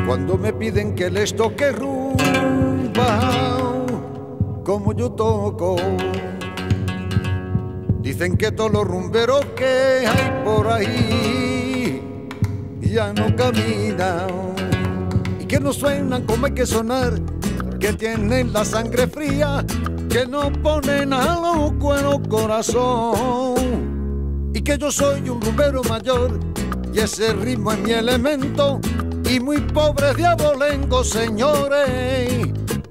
Cuando me piden que les toque rumba como yo toco, dicen que todos los rumberos que hay por ahí ya no caminan y que no suenan como hay que sonar, que tienen la sangre fría, que no ponen a los cueros corazón, y que yo soy un rumbero mayor y ese ritmo es mi elemento y muy pobre de abolengo, señores.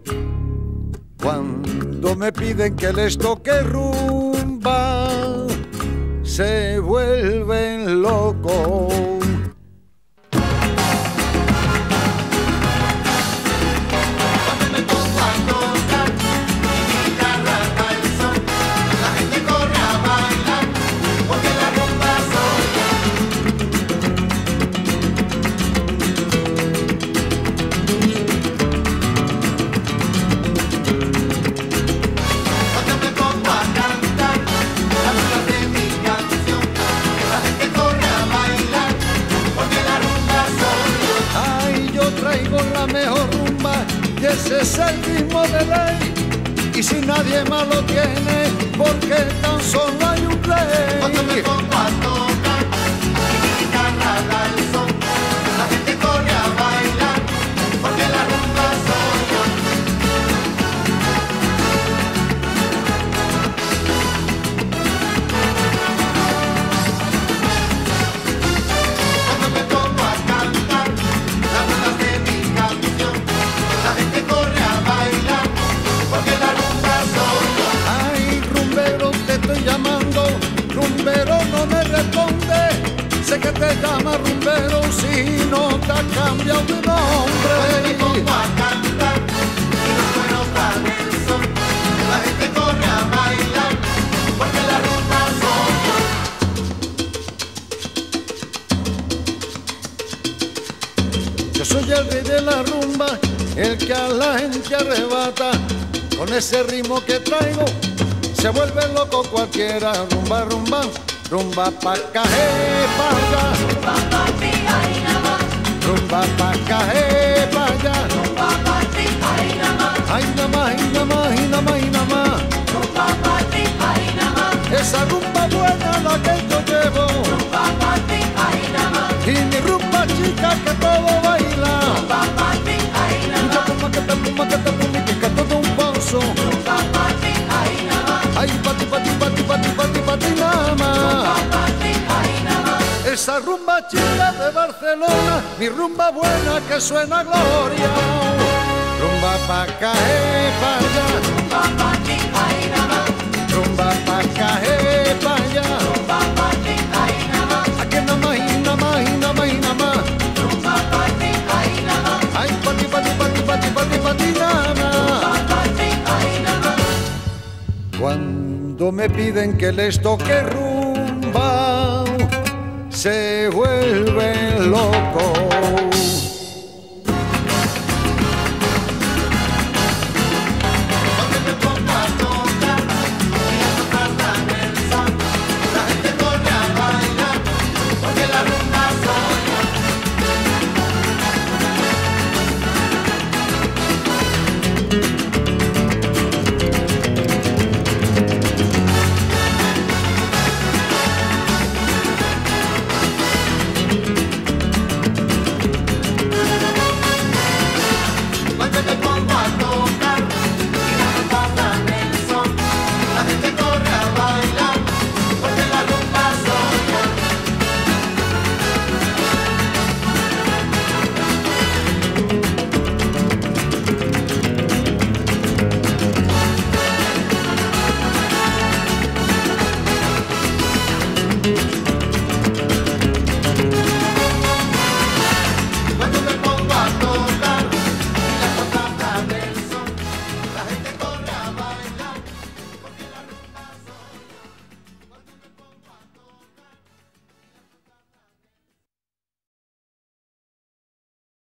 Cuando me piden que les toque rumba, se vuelven locos. Ese es el ritmo de ley, y si nadie más lo tiene, porque tan solo hay un rey. Cuando me pongo a tocar y mi guitarra da el son, la gente corre a bailar, porque la rumba soy yo. Cuando me pongo a cantar las notas de mi canción, la gente corre a bailar, porque la rumba soy yo. Ay, rumbero, te estoy llamando, rumbero no me responde, sé que te llama rumbero si no te has cambiado de nombre. Cuando me pongo a cantar y los cueros dan el son, la gente corre a bailar, porque la rumba soy yo. Yo soy el rey de la rumba, el que a la gente arrebata, con ese ritmo que traigo, se vuelve loco cualquiera. Rumba, rumba, rumba pa' acá, pa' allá. Rumba pa' ti, ahí nada más. Rumba pa' acá, pa' allá. Rumba pa' ti, ahí nada más. Ay, nada más, y nada más, y nada más, y nada más. Rumba pa' ti, ahí nada más. Esa rumba buena la que yo llevo, Rumba pa' ti, ahí nada más. y mi rumba chica que todo baila. Rumba pa' ti, ahí nada Mucha más. puma que te puma que te puma y que todo un pozo. Rumba pa' ti, ahí nada más. Ay, pati, pati, pati, pati, pati, pati, nada Rumba más. pa' ti, ahí nada más. Esa rumba chica de Barcelona, mi rumba buena que suena a gloria. Rumba pa' acá, pa' allá. Rumba pa' ti, ahí nada más. Rumba pa' acá, pa' allá. Rumba pa' ti, ahí nada más. Aquí nada más, y nada más, y nada más, y nada más. Rumba pa' ti, ahí nada más. Ay, pati, pati, pati, pati, pati, pati, nada más. Rumba pa' ti, ahí nada más. Cuando me piden que les toque rumba, se vuelven locos.